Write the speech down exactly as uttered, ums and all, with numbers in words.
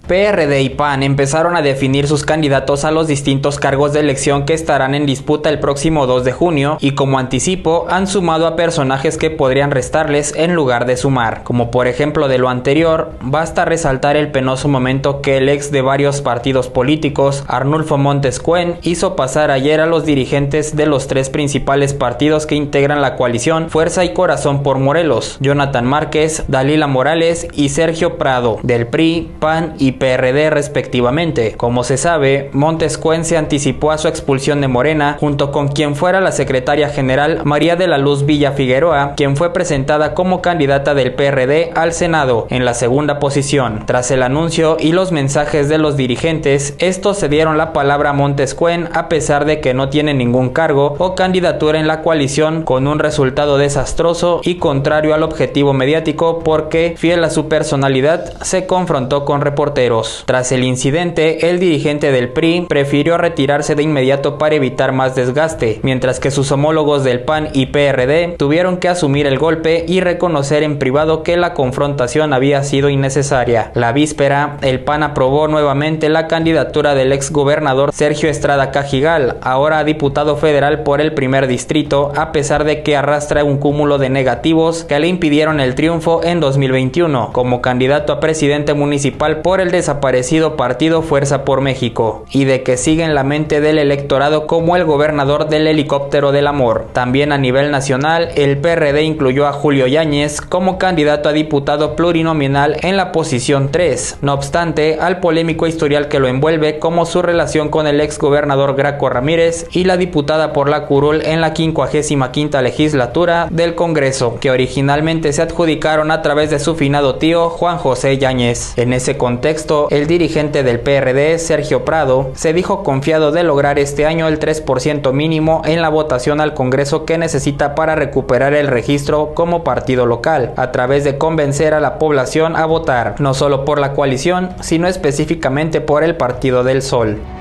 P R D y P A N empezaron a definir sus candidatos a los distintos cargos de elección que estarán en disputa el próximo dos de junio y como anticipo han sumado a personajes que podrían restarles en lugar de sumar. Como por ejemplo de lo anterior, basta resaltar el penoso momento que el ex de varios partidos políticos, Arnulfo Montes Cuen, hizo pasar ayer a los dirigentes de los tres principales partidos que integran la coalición Fuerza y Corazón por Morelos, Jonathan Márquez, Dalila Morales y Sergio Prado, del P R I, P A N y P R D respectivamente. Como se sabe, Montes Cuen se anticipó a su expulsión de Morena junto con quien fuera la secretaria general María de la Luz Villa Figueroa, quien fue presentada como candidata del P R D al Senado en la segunda posición. Tras el anuncio y los mensajes de los dirigentes, estos se dieron la palabra a Montes Cuen a pesar de que no tiene ningún cargo o candidatura en la coalición, con un resultado desastroso y contrario al objetivo mediático porque, fiel a su personalidad, se confrontó con reporteros. Tras el incidente, el dirigente del P R I prefirió retirarse de inmediato para evitar más desgaste, mientras que sus homólogos del P A N y P R D tuvieron que asumir el golpe y reconocer en privado que la confrontación había sido innecesaria. La víspera, el P A N aprobó nuevamente la candidatura del ex gobernador Sergio Estrada Cajigal, ahora diputado federal por el primer distrito, a pesar de que arrastra un cúmulo de negativos que le impidieron el triunfo en dos mil veintiuno como candidato a presidente municipal por el desaparecido partido Fuerza por México, y de que sigue en la mente del electorado como el gobernador del helicóptero del amor. También a nivel nacional, el P R D incluyó a Julio Yáñez como candidato a diputado plurinominal en la posición tres, no obstante al polémico historial que lo envuelve, como su relación con el ex gobernador Graco Ramírez y la diputada por la curul en la quincuagésima quinta legislatura del Congreso, que originalmente se adjudicaron a través de su finado tío Juan José Yáñez. En ese contexto, el dirigente del P R D, Sergio Prado, se dijo confiado de lograr este año el tres por ciento mínimo en la votación al Congreso que necesita para recuperar el registro como partido local, a través de convencer a la población a votar, no solo por la coalición, sino específicamente por el Partido del Sol.